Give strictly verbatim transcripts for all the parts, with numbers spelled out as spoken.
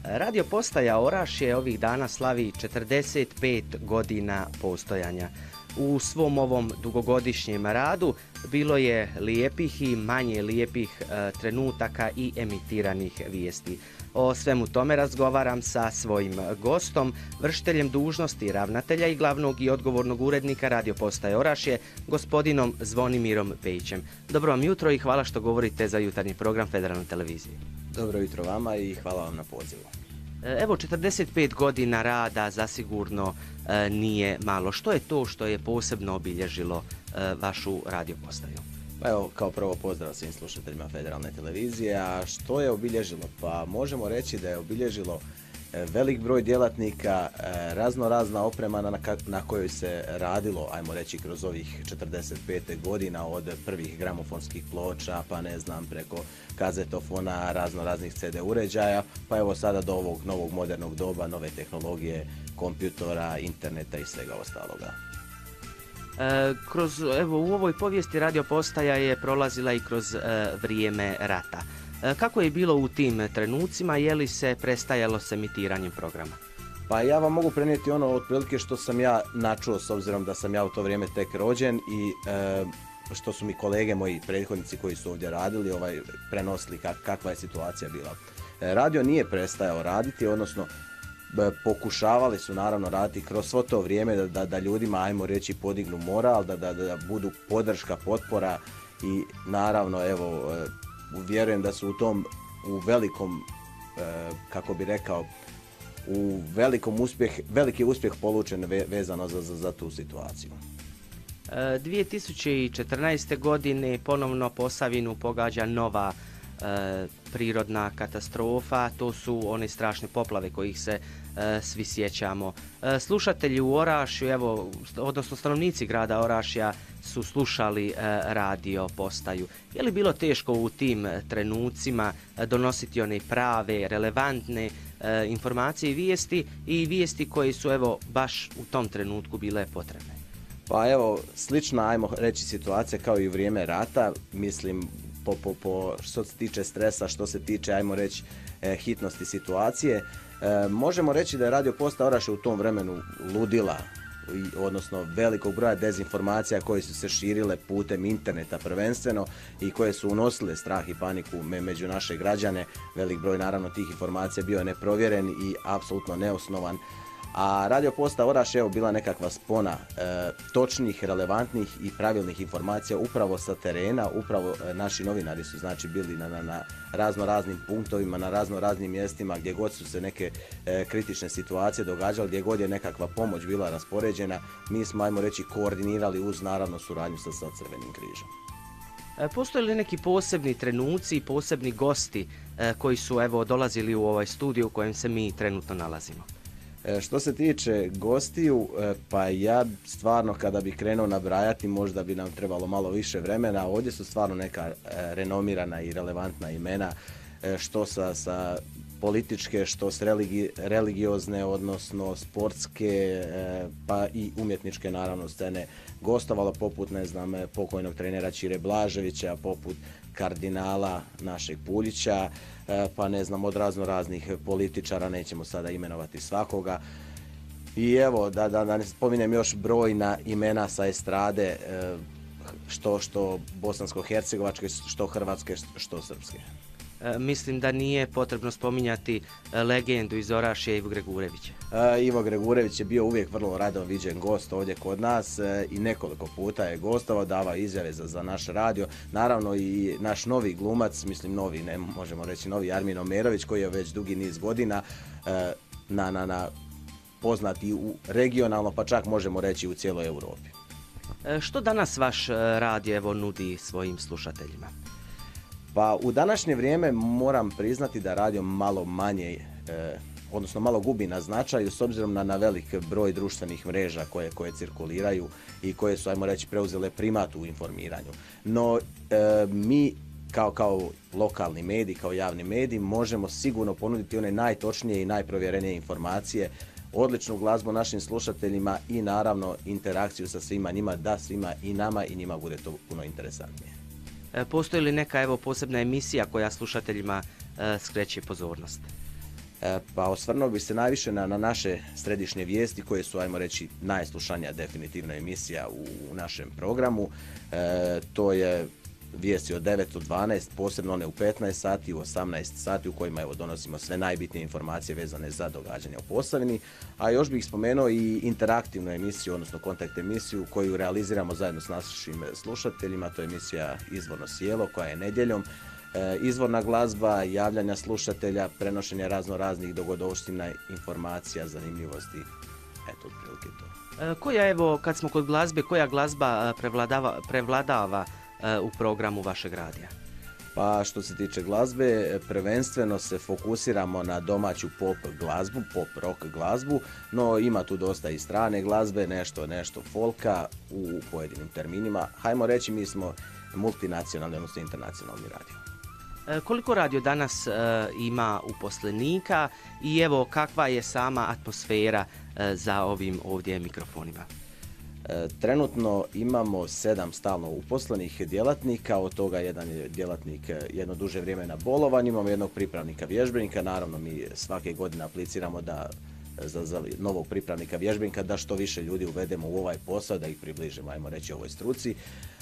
Radio postaja Orašje ovih dana slavi četrdeset pet godina postojanja. U svom ovom dugogodišnjem radu bilo je lijepih i manje lijepih e, trenutaka i emitiranih vijesti. O svemu tome razgovaram sa svojim gostom, vršiteljem dužnosti ravnatelja i glavnog i odgovornog urednika Radio postaje Orašje, gospodinom Zvonimirom Pejićem. Dobro vam jutro i hvala što govorite za jutarnji program Federalne televizije. Dobro jutro vama i hvala vam na pozivu. Evo, četrdeset pet godina rada zasigurno e, nije malo. Što je to što je posebno obilježilo e, vašu radio postaju? Pa evo, kao prvo pozdrav svim slušateljima Federalne televizije, a što je obilježilo? Pa možemo reći da je obilježilo velik broj djelatnika, razno razna oprema na, na kojoj se radilo, ajmo reći, kroz ovih četrdeset pet godina, od prvih gramofonskih ploča, pa ne znam, preko kazetofona, razno raznih ce de uređaja, pa evo sada do ovog novog modernog doba, nove tehnologije, kompjutora, interneta i svega ostaloga. E, kroz, evo, u ovoj povijesti radio postaja je prolazila i kroz e, vrijeme rata. E, kako je bilo u tim trenucima, je li se prestajalo s emitiranjem programa? Pa ja vam mogu prenijeti ono otprilike što sam ja načuo, s obzirom da sam ja u to vrijeme tek rođen i e, što su mi kolege, moji prethodnici koji su ovdje radili, ovaj, prenosili kak, kakva je situacija bila. E, radio nije prestajao raditi, odnosno pokušavali su naravno raditi kroz svo to vrijeme da, da, da ljudima, ajmo reći, podignu moral, da, da, da budu podrška, potpora i naravno, evo, vjerujem da su u tom, u velikom, kako bi rekao, u velikom uspjeh, veliki uspjeh polučen vezano za, za, za tu situaciju. dvije tisuće četrnaeste. godine ponovno Posavinu pogađa nova E, prirodna katastrofa, to su one strašne poplave kojih se e, svi sjećamo. E, slušatelji u Orašju, evo, odnosno stanovnici grada Orašja su slušali e, radio postaju. Je li bilo teško u tim trenucima e, donositi one prave, relevantne e, informacije i vijesti i vijesti koje su, evo, baš u tom trenutku bile potrebne? Pa evo, slična, ajmo reći, situacija kao i u vrijeme rata, mislim, Po, po, po što se tiče stresa, što se tiče, ajmo reći, eh, hitnosti situacije. Eh, možemo reći da je radio postaja Orašje u tom vremenu ludila, i, odnosno velikog broja dezinformacija koje su se širile putem interneta prvenstveno i koje su unosile strah i paniku me, među naše građane. Velik broj naravno tih informacija bio neprovjeren i apsolutno neosnovan. A radio postaja Orašje je bila nekakva spona e, točnih, relevantnih i pravilnih informacija upravo sa terena. Upravo e, naši novinari su znači bili na, na, na razno raznim punktovima, na razno raznim mjestima gdje god su se neke e, kritične situacije događale, gdje god je nekakva pomoć bila raspoređena. Mi smo, ajmo reći, koordinirali uz naravno suradnju sa, sa Crvenim križom. Postoje li neki posebni trenuci i posebni gosti e, koji su, evo, dolazili u ovaj studiju u kojem se mi trenutno nalazimo? Što se tiče gostiju, pa ja stvarno kada bih krenuo nabrajati možda bi nam trebalo malo više vremena. Ovdje su stvarno neka renomirana i relevantna imena, što sa, sa političke, što s religi, religiozne, odnosno sportske, pa i umjetničke naravno scene. Gostovalo poput, ne znam, pokojnog trenera Čire Blaževića, poput kardinala našeg Puljića, pa ne znam, od razno raznih političara, nećemo sada imenovati svakoga. I evo, da, da, da ne spominjem još brojna imena sa estrade, što, što bosansko-hercegovačke, što hrvatske, što srpske. E, mislim da nije potrebno spominjati legendu iz Orašja, Ivo Gregurevića. E, Ivo Gregurević je bio uvijek vrlo rado viđen gost ovdje kod nas e, i nekoliko puta je gostovao, davao izjave za, za naš radio. Naravno i naš novi glumac, mislim novi, ne možemo reći novi, Armin Omerović, koji je već dugi niz godina e, na, na, na poznati u regionalno, pa čak možemo reći u cijeloj Europi. E, što danas vaš radio, evo, nudi svojim slušateljima? Pa u današnje vrijeme moram priznati da radio malo manje, e, odnosno malo gubi na značaju s obzirom na, na velik broj društvenih mreža koje, koje cirkuliraju i koje su, ajmo reći, preuzele primat u informiranju. No e, mi kao, kao lokalni medij, kao javni medij možemo sigurno ponuditi one najtočnije i najprovjerenije informacije, odličnu glazbu našim slušateljima i naravno interakciju sa svima njima, da svima i nama i njima bude to puno interesantnije. Postoji li neka, evo, posebna emisija koja slušateljima e, skreće pozornost? E, pa osvrnuo bi se najviše na, na naše središnje vijesti koje su, ajmo reći, najslušanija definitivna emisija u, u našem programu. E, to je vijesti od devet do dvanaest, posebno one u petnaest sati, u osamnaest sati u kojima evo, donosimo sve najbitnije informacije vezane za događanja u Posavini. A još bih spomenuo i interaktivnu emisiju, odnosno kontakt emisiju koju realiziramo zajedno s našim slušateljima. To je emisija Izvorno sjelo koja je nedjeljom. E, izvorna glazba, javljanja slušatelja, prenošenje razno raznih dogodovština, informacija, zanimljivosti. Eto, otprilike to. E, koja, evo, kad smo kod glazbe, koja glazba prevladava, prevladava e, u programu vašeg radija? Pa što se tiče glazbe, prvenstveno se fokusiramo na domaću pop glazbu, pop rock glazbu, no ima tu dosta i strane glazbe, nešto, nešto folka u pojedinim terminima. Hajmo reći, mi smo multinacionalni, odnosno internacionalni radio. E, koliko radio danas e, ima uposlenika i evo kakva je sama atmosfera e, za ovim ovdje mikrofonima? E, trenutno imamo sedam stalno uposlenih djelatnika, od toga jedan je djelatnik jedno duže vrijeme na bolovanju, imamo jednog pripravnika vježbenika, naravno mi svake godine apliciramo da za, za novog pripravnika vježbenika da što više ljudi uvedemo u ovaj posao, da ih približimo, ajmo reći, ovoj struci.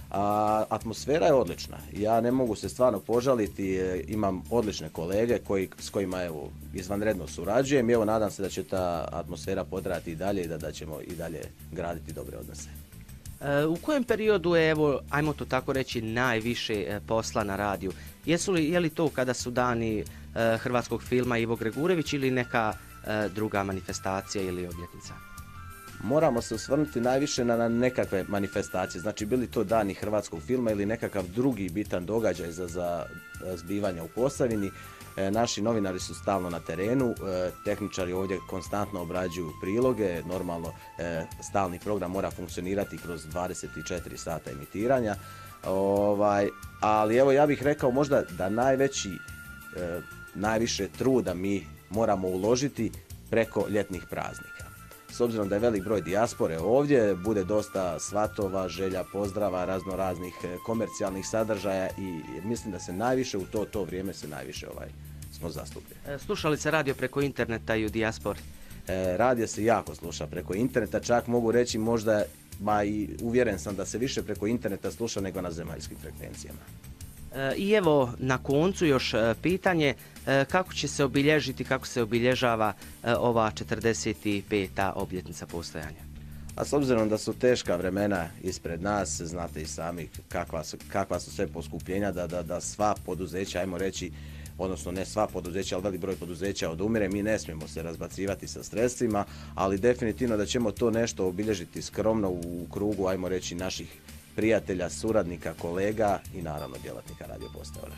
A atmosfera je odlična. Ja ne mogu se stvarno požaliti, imam odlične kolege koji, s kojima evo, izvanredno surađujem i evo nadam se da će ta atmosfera potrajati i dalje i da, da ćemo i dalje graditi dobre odnose. E, u kojem periodu je, evo, ajmo to tako reći, najviše posla na radiju? Jesu li, je li to kada su dani e, hrvatskog filma Ivo Gregurević ili neka e, druga manifestacija ili obljetnica? Moramo se osvrnuti najviše na, na nekakve manifestacije, znači bili to dani hrvatskog filma ili nekakav drugi bitan događaj za, za zbivanja u Posavini. E, naši novinari su stalno na terenu, e, tehničari ovdje konstantno obrađuju priloge, normalno e, stalni program mora funkcionirati kroz dvadeset četiri sata emitiranja, ovaj, ali evo ja bih rekao možda da najveći, e, najviše truda mi moramo uložiti preko ljetnih praznika. S obzirom da je velik broj dijaspore ovdje, bude dosta svatova, želja, pozdrava, razno raznih komercijalnih sadržaja i mislim da se najviše u to, to vrijeme se najviše ovaj, smo zastupljeni. E, slušali se radio preko interneta i u dijaspori? E, radio se jako sluša preko interneta, čak mogu reći možda, ma i uvjeren sam da se više preko interneta sluša nego na zemaljskim frekvencijama. I evo na koncu još pitanje, kako će se obilježiti, kako se obilježava ova četrdeset peta obljetnica postojanja? A s obzirom da su teška vremena ispred nas, znate i sami kakva su, kakva su sve poskupljenja, da, da, da sva poduzeća, ajmo reći, odnosno ne sva poduzeća, ali velik broj poduzeća odumire, mi ne smijemo se razbacivati sa sredstvima, ali definitivno da ćemo to nešto obilježiti skromno u krugu, ajmo reći, naših prijatelja, suradnika, kolega i naravno djelatnika Radio Postaje.